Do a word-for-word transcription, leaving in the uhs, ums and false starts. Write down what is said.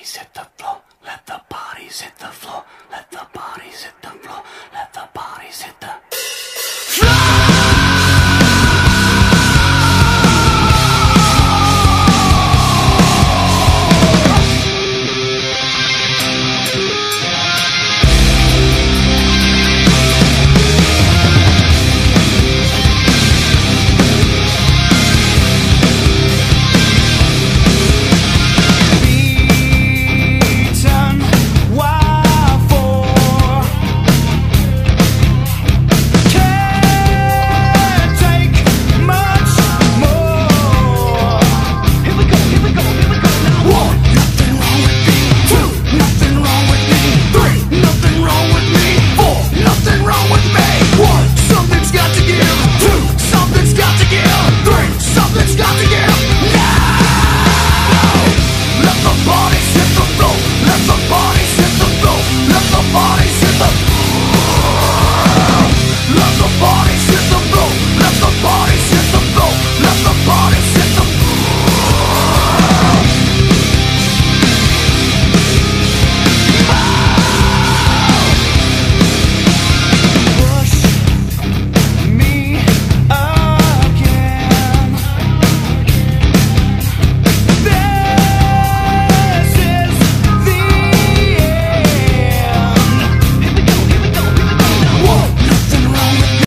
bodies hit the floor. Let the bodies hit the floor. Let the bodies hit the floor. Let the bodies hit the bodies